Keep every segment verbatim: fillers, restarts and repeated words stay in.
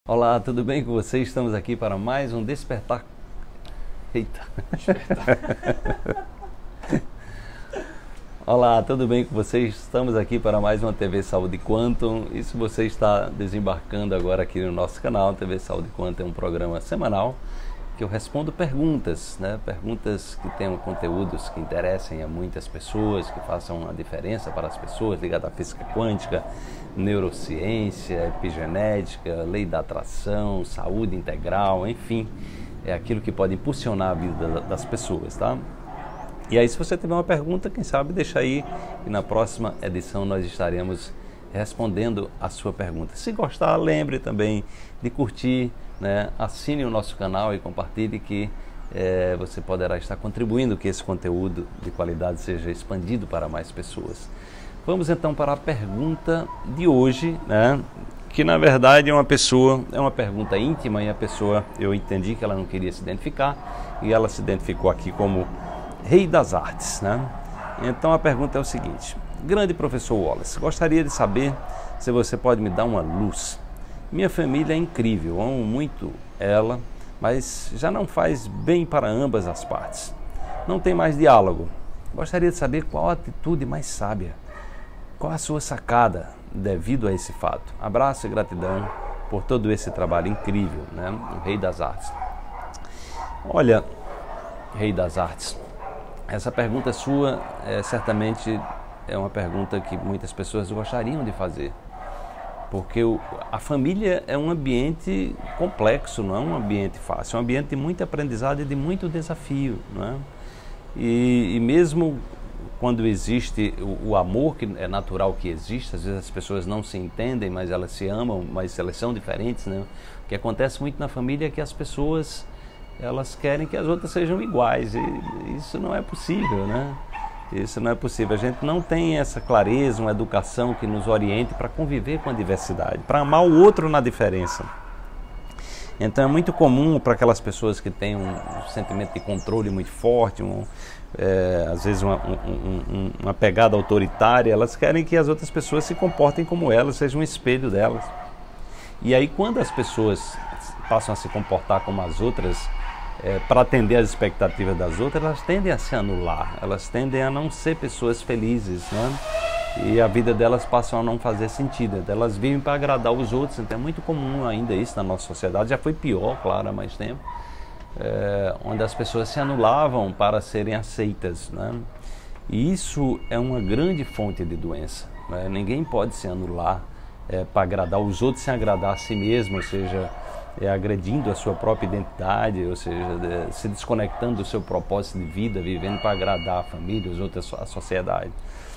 Olá, tudo bem com vocês? Estamos aqui para mais um Despertar... Eita! Despertar. Olá, tudo bem com vocês? Estamos aqui para mais uma T V Saúde Quantum. E se você está desembarcando agora aqui no nosso canal, T V Saúde Quantum é um programa semanal que eu respondo perguntas, né? Perguntas que tenham conteúdos que interessem a muitas pessoas, que façam a diferença para as pessoas, ligadas à física quântica, neurociência, epigenética, lei da atração, saúde integral, enfim, é aquilo que pode impulsionar a vida das pessoas, tá? E aí, se você tiver uma pergunta, quem sabe deixa aí e na próxima edição nós estaremos respondendo a sua pergunta. Se gostar, lembre também de curtir, né? Assine o nosso canal e compartilhe que é, você poderá estar contribuindo que esse conteúdo de qualidade seja expandido para mais pessoas. Vamos então para a pergunta de hoje, né? Que na verdade é uma pessoa, é uma pergunta íntima e a pessoa, eu entendi que ela não queria se identificar e ela se identificou aqui como Rei das Artes, né? Então a pergunta é o seguinte: grande professor Wallace, gostaria de saber se você pode me dar uma luz. Minha família é incrível, amo muito ela, mas já não faz bem para ambas as partes. Não tem mais diálogo. Gostaria de saber qual a atitude mais sábia. Qual a sua sacada devido a esse fato? Abraço e gratidão por todo esse trabalho incrível, né? O Rei das Artes. Olha, Rei das Artes, essa pergunta sua é, certamente é uma pergunta que muitas pessoas gostariam de fazer. Porque o, a família é um ambiente complexo, não é um ambiente fácil, é um ambiente de muito aprendizado e de muito desafio, não é? E, e mesmo quando existe o, o amor, que é natural que existe, às vezes as pessoas não se entendem, mas elas se amam, mas elas são diferentes, né? O que acontece muito na família é que as pessoas, elas querem que as outras sejam iguais, e isso não é possível, né? Isso não é possível. A gente não tem essa clareza, uma educação que nos oriente para conviver com a diversidade, para amar o outro na diferença. Então é muito comum para aquelas pessoas que têm um, um sentimento de controle muito forte, um, é, às vezes uma, um, um, uma pegada autoritária, elas querem que as outras pessoas se comportem como elas, sejam um espelho delas. E aí quando as pessoas passam a se comportar como as outras, É, para atender às expectativas das outras, elas tendem a se anular, elas tendem a não ser pessoas felizes, né? E a vida delas passa a não fazer sentido, elas vivem para agradar os outros. Então é muito comum ainda isso na nossa sociedade, já foi pior, claro, há mais tempo, é, onde as pessoas se anulavam para serem aceitas, né? E isso é uma grande fonte de doença, né? Ninguém pode se anular é, para agradar os outros sem agradar a si mesmo, ou seja, é, agredindo a sua própria identidade, ou seja, de, se desconectando do seu propósito de vida, vivendo para agradar a família, os outros, a sociedade.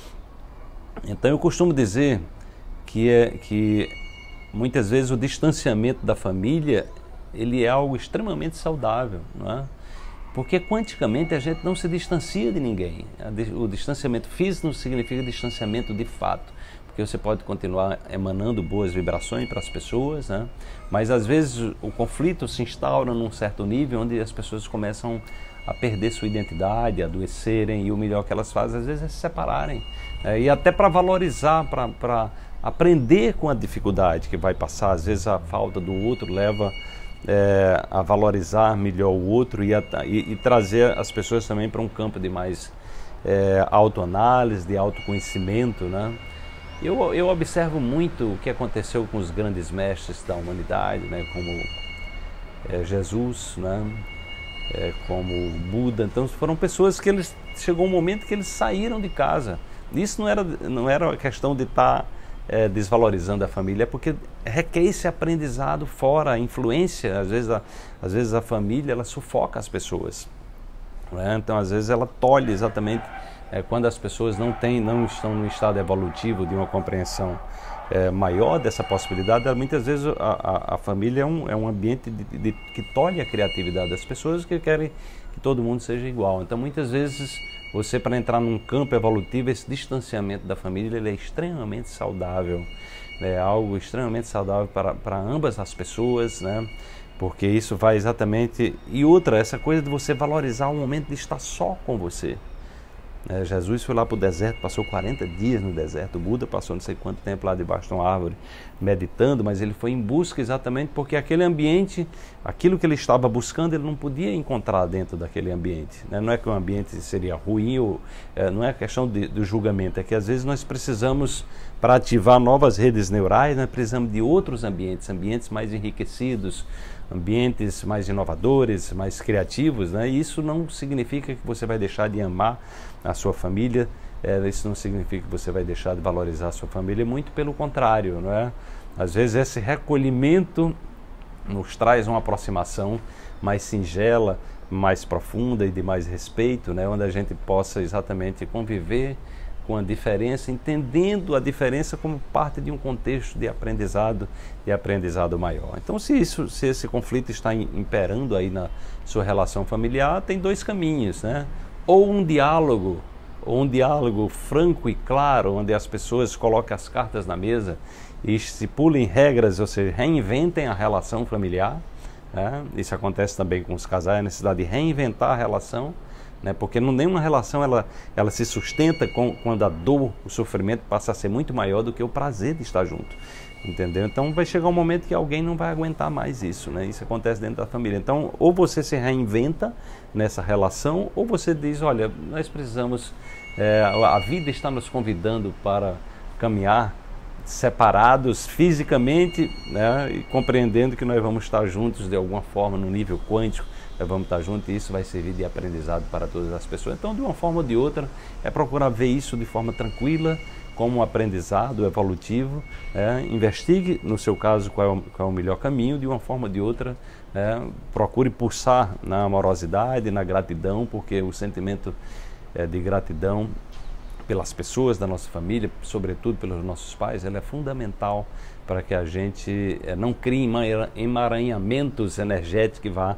Então eu costumo dizer que, é, que muitas vezes o distanciamento da família, ele é algo extremamente saudável, não é? Porque quanticamente a gente não se distancia de ninguém. O distanciamento físico não significa distanciamento de fato, porque você pode continuar emanando boas vibrações para as pessoas, né? Mas às vezes o conflito se instaura num certo nível onde as pessoas começam a perder sua identidade, a adoecerem, e o melhor que elas fazem às vezes é se separarem, né? E até para valorizar, para aprender com a dificuldade que vai passar. Às vezes a falta do outro leva é, a valorizar melhor o outro e, a, e, e trazer as pessoas também para um campo de mais é, autoanálise, de autoconhecimento, né? Eu, eu observo muito o que aconteceu com os grandes mestres da humanidade, né? Como é, Jesus, né? É, como Buda. Então foram pessoas que eles, chegou um momento que eles saíram de casa. Isso não era, não era uma questão de estar é, desvalorizando a família, é porque requer esse aprendizado fora, a influência, às vezes a, às vezes a família ela sufoca as pessoas, né? Então às vezes ela tolhe exatamente É, quando as pessoas não, têm, não estão no estado evolutivo de uma compreensão é, maior dessa possibilidade, muitas vezes a, a, a família é um, é um ambiente de, de, que tolhe a criatividade das pessoas, que querem que todo mundo seja igual. Então muitas vezes você, para entrar num campo evolutivo, esse distanciamento da família ele é extremamente saudável, é algo extremamente saudável para, para ambas as pessoas, né? Porque isso vai exatamente... E outra, essa coisa de você valorizar o momento de estar só com você. É, Jesus foi lá para o deserto, passou quarenta dias no deserto. O Buda passou não sei quanto tempo lá debaixo de uma árvore meditando, mas ele foi em busca exatamente porque aquele ambiente, aquilo que ele estava buscando, ele não podia encontrar dentro daquele ambiente, né? Não é que o ambiente seria ruim, ou, é, não é questão de, do julgamento, é que às vezes nós precisamos, para ativar novas redes neurais, nós precisamos de outros ambientes, ambientes mais enriquecidos, ambientes mais inovadores, mais criativos, né? E isso não significa que você vai deixar de amar a sua família, é, isso não significa que você vai deixar de valorizar a sua família, muito pelo contrário, não é? Às vezes esse recolhimento nos traz uma aproximação mais singela, mais profunda e de mais respeito, né? Onde a gente possa exatamente conviver com a diferença, entendendo a diferença como parte de um contexto de aprendizado, de aprendizado maior. Então, se, isso, se esse conflito está imperando aí na sua relação familiar, tem dois caminhos, né? Ou um diálogo, ou um diálogo franco e claro, onde as pessoas colocam as cartas na mesa e estipulem regras, ou seja, reinventem a relação familiar, né? Isso acontece também com os casais, a necessidade de reinventar a relação, né? Porque não, nenhuma relação ela, ela se sustenta com, quando a dor, o sofrimento passa a ser muito maior do que o prazer de estar junto, entendeu? Então vai chegar um momento que alguém não vai aguentar mais isso, né? Isso acontece dentro da família. Então, ou você se reinventa nessa relação, ou você diz, olha, nós precisamos, é, a vida está nos convidando para caminhar separados fisicamente, né? E compreendendo que nós vamos estar juntos de alguma forma no nível quântico, nós vamos estar juntos e isso vai servir de aprendizado para todas as pessoas. Então, de uma forma ou de outra, é procurar ver isso de forma tranquila, como um aprendizado evolutivo, é, investigue, no seu caso, qual é, o, qual é o melhor caminho, de uma forma ou de outra, é, procure pulsar na amorosidade, na gratidão, porque o sentimento é, de gratidão pelas pessoas da nossa família, sobretudo pelos nossos pais, ela é fundamental para que a gente é, não crie emaranhamentos energéticos que vá,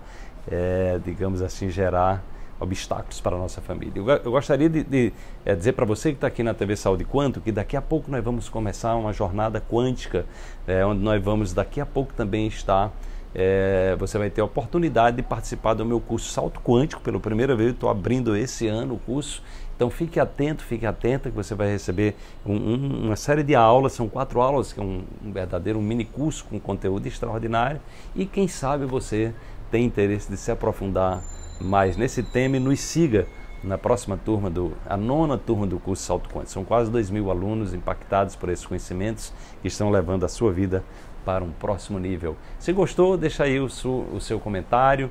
é, digamos assim, gerar obstáculos para a nossa família. Eu, eu gostaria de, de é, dizer para você que está aqui na T V Saúde Quanto, que daqui a pouco nós vamos começar uma jornada quântica, é, onde nós vamos daqui a pouco também estar, é, você vai ter a oportunidade de participar do meu curso Salto Quântico, pela primeira vez. Eu estou abrindo esse ano o curso, então fique atento, fique atenta que você vai receber um, um, uma série de aulas, são quatro aulas, que é um, um verdadeiro um mini curso com conteúdo extraordinário, e quem sabe você tem interesse de se aprofundar mais nesse tema e nos siga na próxima turma, do, a nona turma do curso Salto Quântico. São quase dois mil alunos impactados por esses conhecimentos que estão levando a sua vida para um próximo nível. Se gostou, deixa aí o, su, o seu comentário,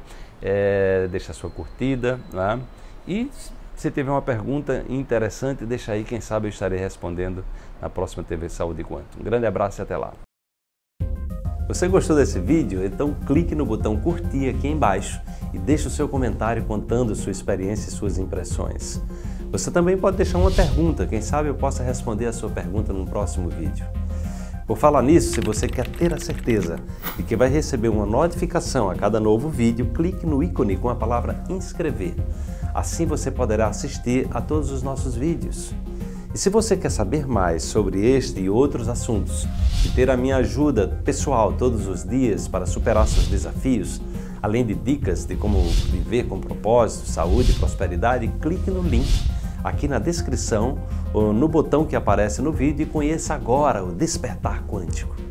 é, deixa a sua curtida, né? E se tiver uma pergunta interessante, deixa aí, quem sabe eu estarei respondendo na próxima T V Saúde Quanto. Um grande abraço e até lá. Você gostou desse vídeo? Então clique no botão curtir aqui embaixo e deixe o seu comentário contando sua experiência e suas impressões. Você também pode deixar uma pergunta, quem sabe eu possa responder a sua pergunta no próximo vídeo. Por falar nisso, se você quer ter a certeza de que vai receber uma notificação a cada novo vídeo, clique no ícone com a palavra inscrever. Assim você poderá assistir a todos os nossos vídeos. E se você quer saber mais sobre este e outros assuntos e ter a minha ajuda pessoal todos os dias para superar seus desafios, além de dicas de como viver com propósito, saúde e prosperidade, clique no link aqui na descrição ou no botão que aparece no vídeo e conheça agora o Despertar Quântico.